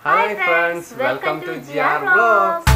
Hi friends, welcome to GR Vlogs.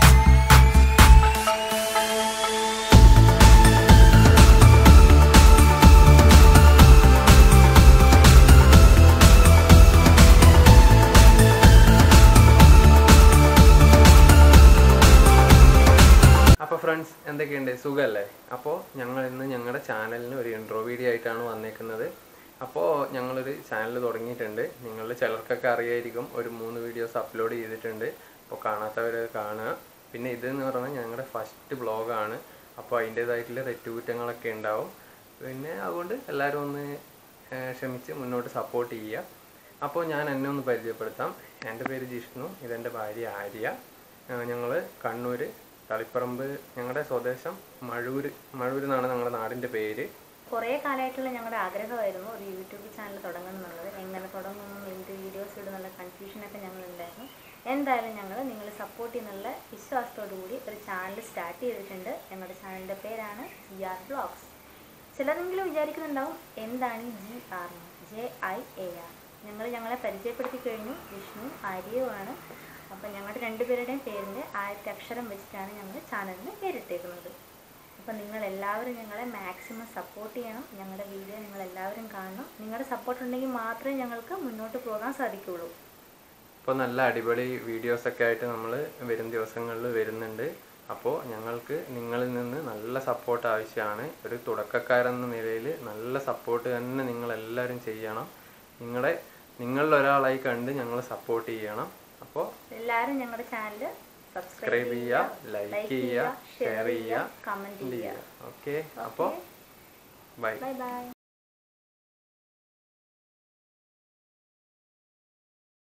അപ്പോൾ friends എന്തൊക്കെയുണ്ട് സുഖല്ലേ? അപ്പോൾ ഞങ്ങൾ ഇന്ന് ഞങ്ങളുടെ ചാനലിന് ഒരു ഇൻട്രോ വീഡിയോ ആയിട്ടാണ് വന്നേക്കുന്നത്. അപ്പോൾ ഞങ്ങളൊരു ചാനൽ തുടങ്ങിയിട്ടുണ്ട്. നിങ്ങളിൽ ചിലർക്കൊക്കെ അറിയായിരിക്കും, ഒരു 3 വീഡിയോസ് അപ്ലോഡ് ചെയ്തിട്ടുണ്ട്. അപ്പോൾ കാണാത്തവർ കാണുക. പിന്നെ ഇതെന്ന് പറഞ്ഞാൽ ഞങ്ങളുടെ ഫസ്റ്റ് വ്ളോഗാണ്. അപ്പോൾ അതിൻ്റേതായിട്ടുള്ള തെറ്റുകുറ്റങ്ങളൊക്കെ ഉണ്ടാവും. പിന്നെ അതുകൊണ്ട് എല്ലാവരും ഒന്ന് ക്ഷമിച്ച് മുന്നോട്ട് സപ്പോർട്ട് ചെയ്യുക. അപ്പോൾ ഞാൻ എന്നെ ഒന്ന് പരിചയപ്പെടുത്താം. എൻ്റെ പേര് ജിഷ്ണു, ഇതെൻ്റെ ഭാര്യ ആര്യ. ഞങ്ങൾ കണ്ണൂർ തളിപ്പറമ്പ്, ഞങ്ങളുടെ സ്വദേശം മഴൂർ എന്നാണ് ഞങ്ങളുടെ നാടിൻ്റെ പേര്. കുറേ കാലമായിട്ടുള്ള ഞങ്ങളുടെ ആഗ്രഹമായിരുന്നു ഒരു യൂട്യൂബ് ചാനൽ തുടങ്ങണം എന്നുള്ളത്. എങ്ങനെ തുടങ്ങുന്നു, എന്ത് വീഡിയോസ് ഇടുന്നുള്ള കൺഫ്യൂഷനൊക്കെ ഞങ്ങളുണ്ടായിരുന്നു. എന്തായാലും ഞങ്ങൾ നിങ്ങൾ സപ്പോർട്ട് ചെയ്യുന്നുള്ള വിശ്വാസത്തോടു കൂടി ഒരു ചാനൽ സ്റ്റാർട്ട് ചെയ്തിട്ടുണ്ട്. ഞങ്ങളുടെ ചാനലിൻ്റെ പേരാണ് GR Vlogs. ചിലരെങ്കിലും വിചാരിക്കുന്നുണ്ടാവും എന്താണ് ഈ GR, JIAR. ഞങ്ങളെ പരിചയപ്പെടുത്തി കഴിഞ്ഞു. വിഷ്ണു ആര്യയുമാണ്. അപ്പം ഞങ്ങളുടെ രണ്ടുപേരുടെയും പേരിൻ്റെ ആദ്യത്തെ അക്ഷരം വെച്ചിട്ടാണ് ഞങ്ങൾ ചാനലിന് പേരിട്ടേക്കുന്നത്. അപ്പം നിങ്ങളെല്ലാവരും ഞങ്ങളെ മാക്സിമം സപ്പോർട്ട് ചെയ്യണം. ഞങ്ങളുടെ വീഡിയോ നിങ്ങളെല്ലാവരും കാണണം. നിങ്ങളുടെ സപ്പോർട്ട് ഉണ്ടെങ്കിൽ മാത്രമേ ഞങ്ങൾക്ക് മുന്നോട്ട് പോകാൻ സാധിക്കുകയുള്ളൂ. ഇപ്പോൾ നല്ല അടിപൊളി വീഡിയോസൊക്കെ ആയിട്ട് നമ്മൾ വരും ദിവസങ്ങളിൽ വരുന്നുണ്ട്. അപ്പോൾ ഞങ്ങൾക്ക് നിങ്ങളിൽ നിന്ന് നല്ല സപ്പോർട്ട് ആവശ്യമാണ്. ഒരു തുടക്കക്കാരെന്ന നിലയിൽ നല്ല സപ്പോർട്ട് തന്നെ നിങ്ങളെല്ലാവരും ചെയ്യണം. നിങ്ങളിലൊരാളായി കണ്ട് ഞങ്ങൾ സപ്പോർട്ട് ചെയ്യണം. അപ്പോൾ എല്ലാവരും ഞങ്ങളുടെ ചാനൽ സബ്സ്ക്രൈബ് ചെയ്യുക, ലൈക്ക് ചെയ്യുക, ഷെയർ ചെയ്യുക, കമൻറ്റ് ചെയ്യുക. ഓക്കെ, അപ്പോൾ ബൈ.